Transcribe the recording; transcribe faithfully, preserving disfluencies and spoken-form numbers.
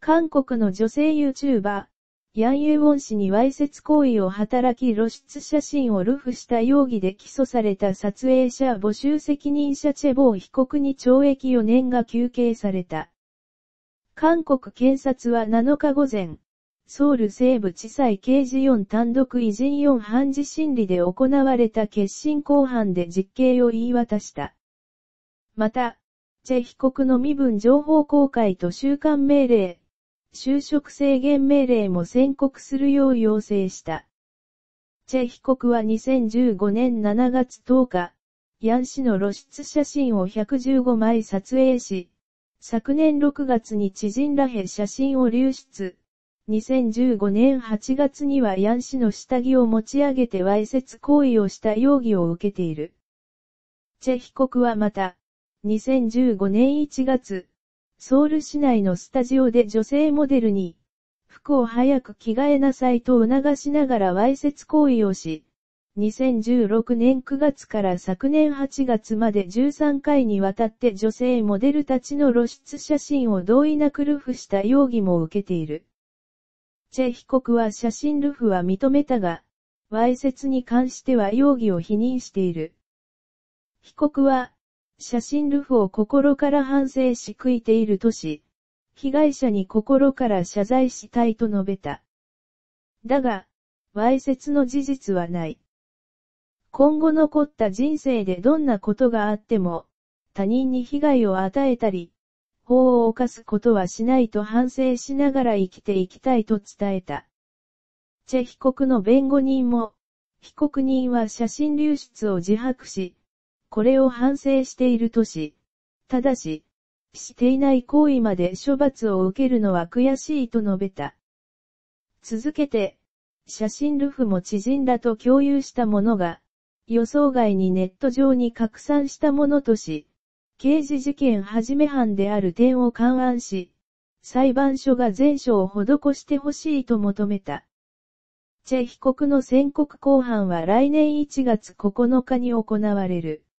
韓国の女性 YouTuber、ヤン・イェウォン氏にわいせつ行為を働き露出写真を流布した容疑で起訴された撮影者募集責任者チェボー被告に懲役よねんが求刑された。韓国検察はなのか午前、ソウル西部地裁刑事よん単独偉人よん判事審理で行われた結審公判で実刑を言い渡した。また、チェ被告の身分情報公開と収監命令、就職制限命令も宣告するよう要請した。チェ被告はにせんじゅうごねんしちがつとおか、ヤン氏の露出写真をひゃくじゅうごまい撮影し、昨年ろくがつに知人らへ写真を流出。にせんじゅうごねんはちがつにはヤン氏の下着を持ち上げてわいせつ行為をした容疑を受けている。チェ被告はまた、にせんじゅうごねんいちがつ、ソウル市内のスタジオで女性モデルに、服を早く着替えなさいと促しながらわいせつ行為をし、にせんじゅうろくねんくがつから昨年はちがつまでじゅうさんかいにわたって女性モデルたちの露出写真を同意なく流布した容疑も受けている。チェ被告は写真流布は認めたが、わいせつに関しては容疑を否認している。被告は、写真流布を心から反省し悔いているとし、被害者に心から謝罪したいと述べた。だが、わいせつの事実はない。今後残った人生でどんなことがあっても、他人に被害を与えたり、法を犯すことはしないと反省しながら生きていきたいと伝えた。チェ被告の弁護人も、被告人は写真流出を自白し、これを反省しているとし、ただし、していない行為まで処罰を受けるのは悔しいと述べた。続けて、写真流布も知人らと共有したものが、予想外にネット上に拡散したものとし、刑事事件はじめ犯である点を勘案し、裁判所が前処を施してほしいと求めた。チェ被告の宣告公判は来年いちがつここのかに行われる。